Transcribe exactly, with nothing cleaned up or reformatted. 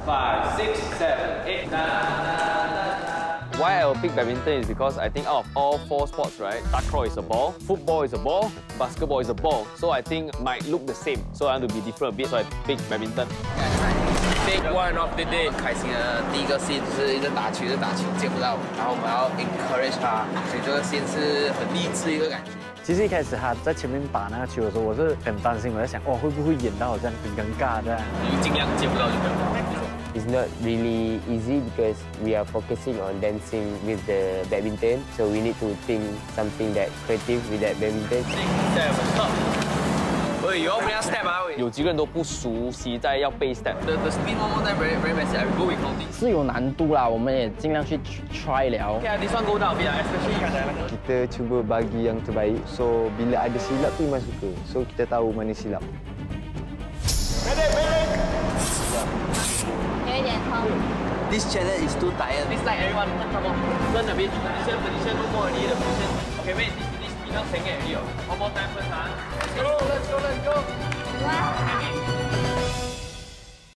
five, six, seven, eight, nine. Why I will pick badminton is because I think out of all four sports, right, takraw is a ball, football is a ball, basketball is a ball. So I think might look the same. So I want to be different a bit. So I pick badminton. Big one of the day， 开心的第一个 scene 就是一直打球，一直打球接不到，然后我们要 encourage 他，所以这个 scene 是很励志一个感觉。 其实一开始他在前面打那个球的时候，我是很担心，我在想，哦，会不会演到好像很尴尬这样？ 你尽量接不到就不要。 It's not really easy because we are focusing on dancing with the badminton, so we need to think something that creative with that badminton. 喂，有没有 step 啊？ 有几个人都不熟悉在要背 step。 The the spin one more time very very messy. I will go with counting. 是有难度啦，我们也尽量去 try 了。 Okay, this one go down a bit, especially kita cuba bagi yang terbaik. So bila ada silap tu memang suka. So kita tahu mana silap. 有一点痛。 This challenge is too tired. It's like everyone come on, learn a bit. Position, position, no more already. The position. Okay, wait. This this spin out second already. One more time first, huh? Let's go, let's go, let's go. Wow.